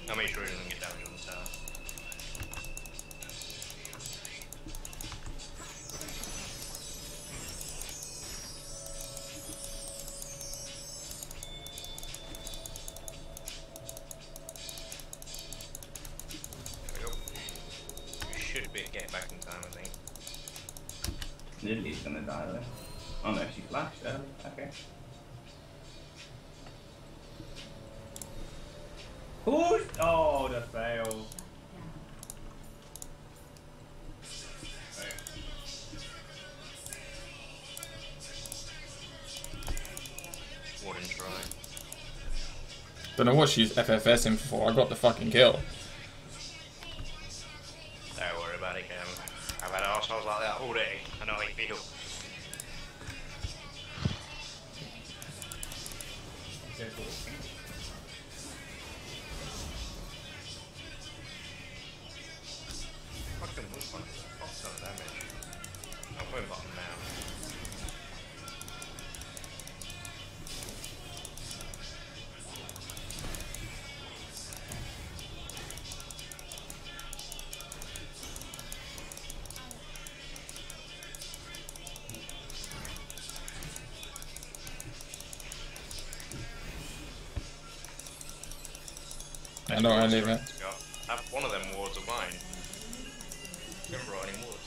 I'll make sure he doesn't get damage on the tower. There we go. We should be getting back in time, I think. Lily's gonna die though. Oh no, she flashed early. Okay. Who's? Oh, the fail. Wouldn't try. Don't know what she's FFSing for. I got the fucking kill. Don't worry about it, Cam. I've had arseholes like that all day. I know how you feel. Fucking this one. Fuck some damage. I'm putting bottom now. I don't want to leave it. Have one of them wards of mine. Haven't brought any wards.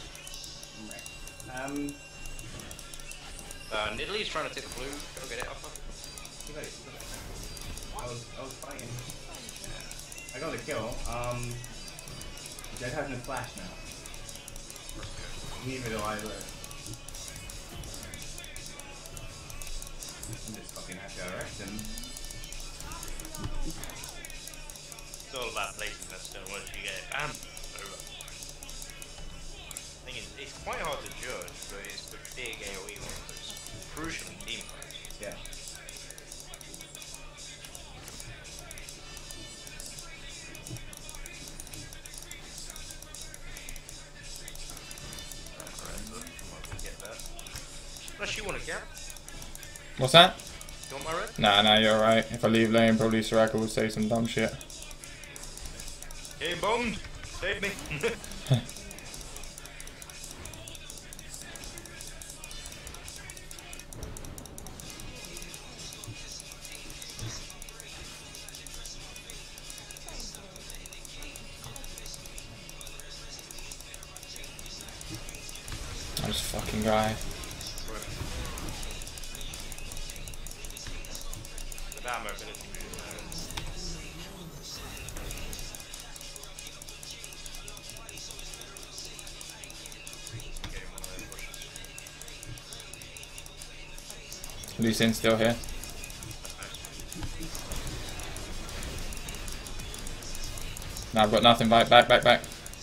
Nidalee trying to take the blue. Go get it off her. I was fighting. I got the kill. Zed has no flash now. Neither do I though. I'm just fucking happy I wrecked him. It's all about placing that stone once you get it. Bam! Over. Thing is, it's quite hard to judge, but it's the big AoE one that's crucial in team fights. Yeah. Unless you want a gap. What's that? You want my red? Nah, you're alright. If I leave lane, probably Soraka will say some dumb shit. Hey, bombed! Save me! I'm just fucking guy. The bad mobility. Lucian's still here. No, I've got nothing. Back.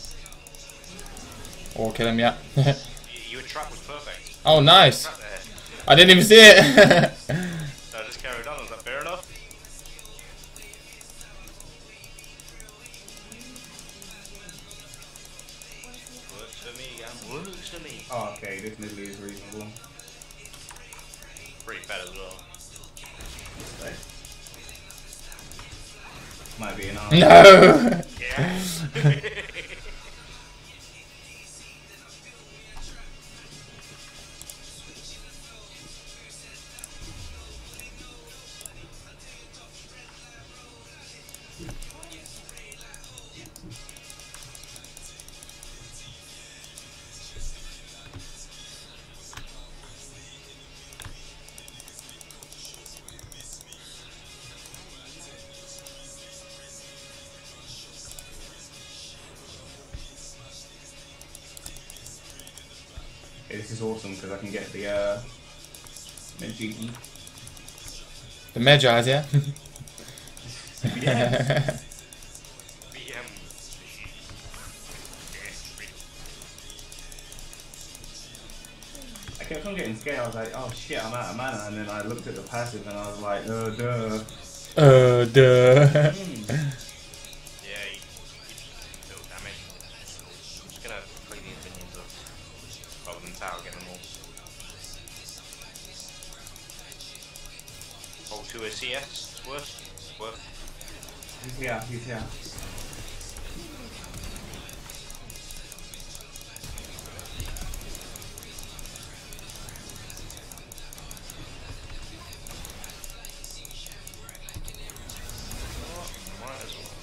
Or kill him yet. Your trap was perfect. Oh, nice. Trap there. I didn't even see it. So I just carried on. Was that fair enough? Works for me, Gam. Works for me. Oh, okay, this Nidalee is reasonable. Pretty fat as well. Right. Might be an arm. No. Yeah. Okay, this is awesome because I can get the Medjiki. The Medjay's, yeah? Yeah. BM. I kept on getting scared. I was like, oh shit, I'm out of mana. And then I looked at the passive and I was like, duh. Duh. Yeah, you deal damage. I'm just gonna play the opinions of rather than Tao, get them all. Hold to a CS, it's worth. It's worth. He's Yeah, he's here. Might as well.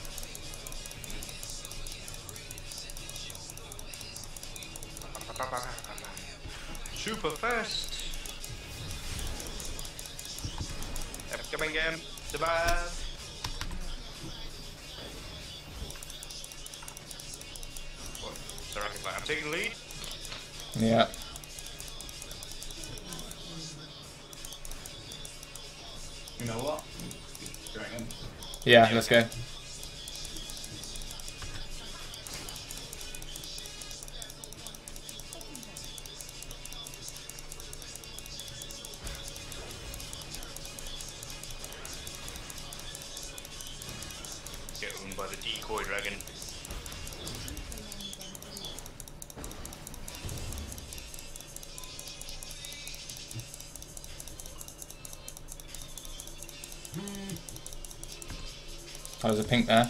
Super fast. Coming game. Survive. What? Sorry, I'm taking lead. Yeah. You know what? Dragon. Yeah, let's go. Get owned by the decoy dragon. Oh, there's a pink there.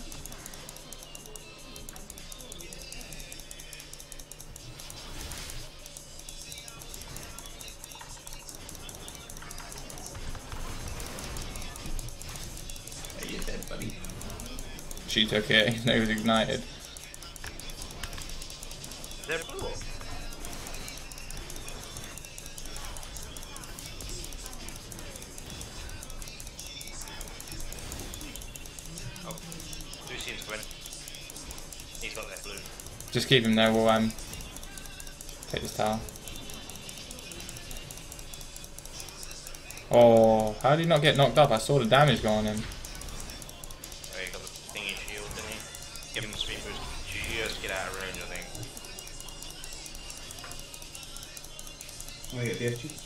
Hey, you're dead, buddy. She took it. No, he was ignited. They're blue. Oh, Lucian's coming. He's got that blue. Just keep him there. We'll take this tower. Oh, how did he not get knocked up? I saw the damage go on him. Oh, he got the thingy shield, didn't he? Give him the speed boost. Just get out of range, I think. I'm gonna get the FG.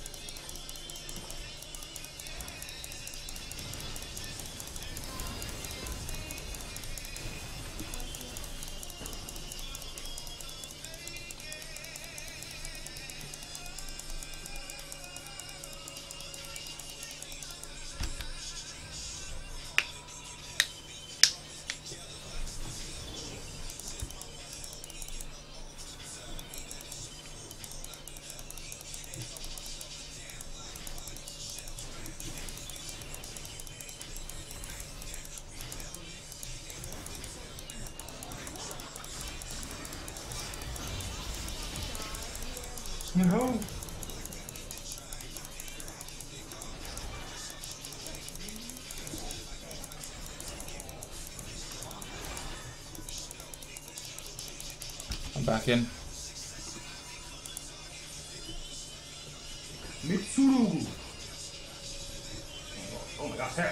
No. I'm back in. Mitsuru. Oh my gosh.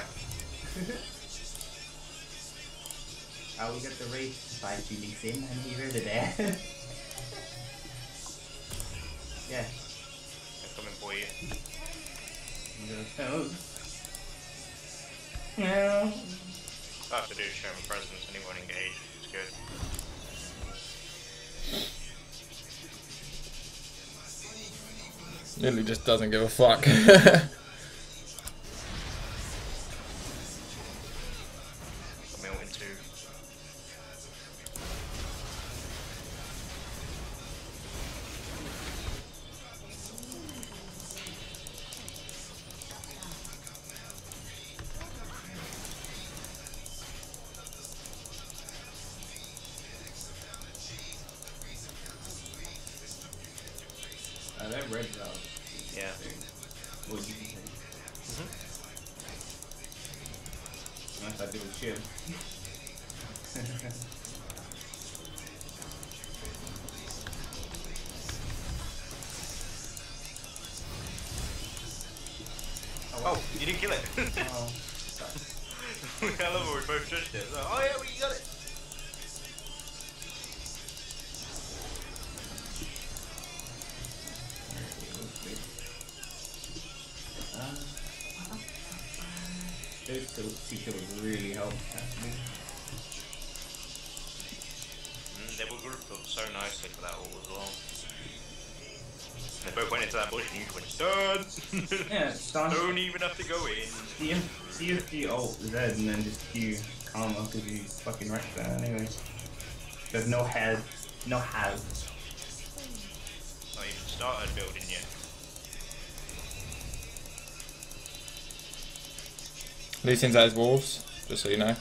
I will get the race by shooting Sin and Hero to death. Yeah. They're coming for you. Yeah. All I have to do is show my presence and he won't engage. It's good. Literally just doesn't give a fuck. Got me in two. They're red though. Yeah. What you can say. Unless I do a shield. Oh, you didn't kill it. Oh. I love how we both judged it. Like, oh yeah, well, you got it. Those two kills really help actually. They were grouped up so nicely for that ult as well. They both went into that bush and you went stun. Yeah, stun. Don't even have to go in. CFG ult Z and then just Q armor because he's fucking wrecked there anyway. There's no head, no has. Not even started building yet. Lee Sin's at his wolves, just so you know.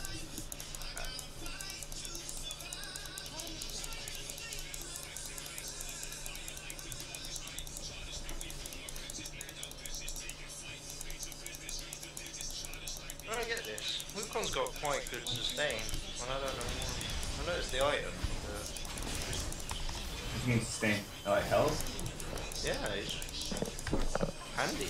I don't get this. Wukon's got quite good sustain, and I don't know why. I noticed the item. What do you mean sustain? Like health? Yeah, it's handy.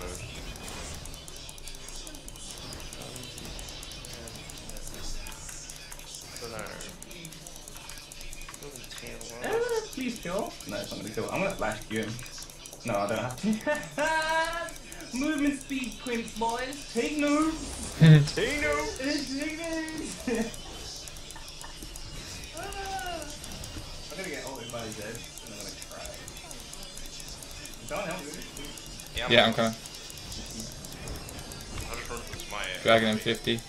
I don't know. Please kill. No, it's not gonna kill. I'm gonna flash you him. No, I don't have to. Movement speed, Quince boys. Take notes. Take notes. Take notes. I'm gonna get ulted by Zed, and I'm gonna cry. Don't help me. Yeah, I'm coming. I just run for my Dragon him 50. Yeah.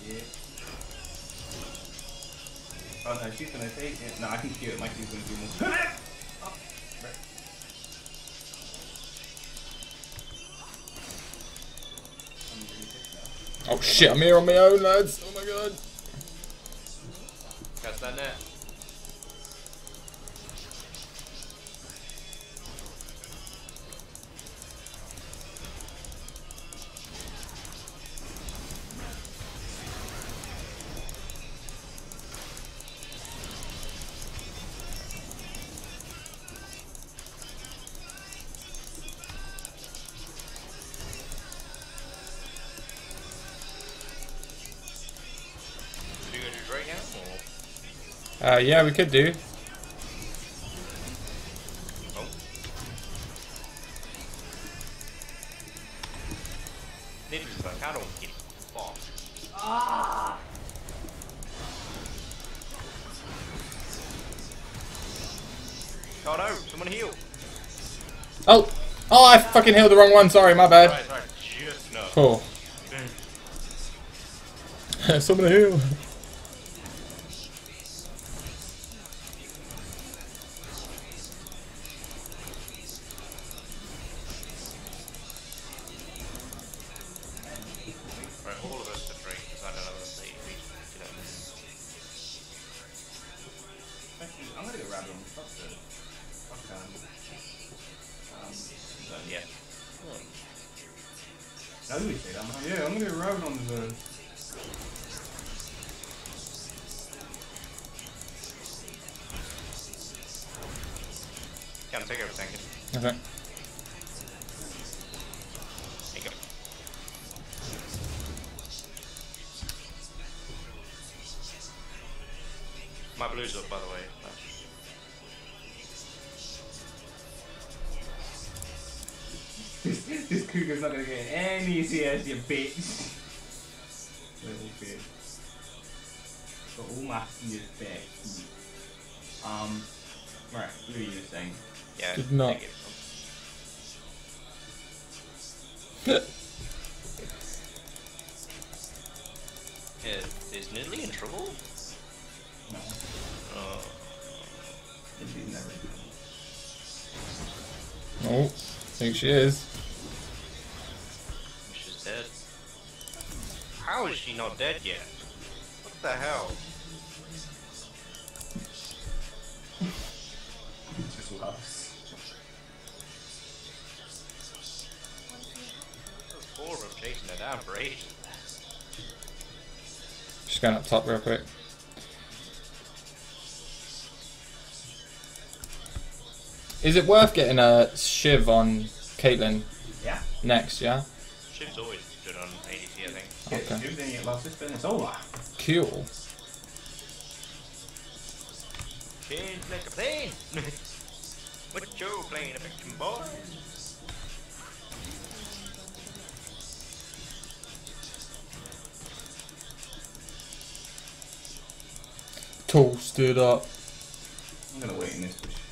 Oh no, she's gonna take it. No, I can kill it. My Q's gonna do more. Oh, right. I'm really pissed now. Oh shit, I'm here on my own, lads. Oh my god. Catch that net. Yeah, we could do. Oh. Ninja's like, I don't get fucked. Ah! Oh no, someone heal. Oh! Oh, I fucking healed the wrong one. Sorry, my bad. Right, just no. Cool. Someone heal. Right, all of us are free, because I don't know if they you know. Actually, I'm gonna go grab him. Fuck it. Fuck Yeah. Now do we say that? Yeah, I'm gonna go grab on the. Can't take everything. Okay. There you go. My blue's up, by the way. This cougar's not gonna get any CS, you bitch. Little bitch. Got all my fears back. Right, what are you saying? Yeah. Did not. take it. Is Nidley in trouble? No, it'd never. Oh, think she is. She's dead. How is she not dead yet? What the hell? Just loves. Those four of them chasing her down for ages. Just going up top real quick. Is it worth getting a Shiv on Caitlyn Yeah. next, yeah? Shiv's always good on ADC, I think. Get Okay. you, then you get lost this it's over. Cool. Change like a plane! What you playing a fiction, boys? Toasted up. I'm gonna wait in this push.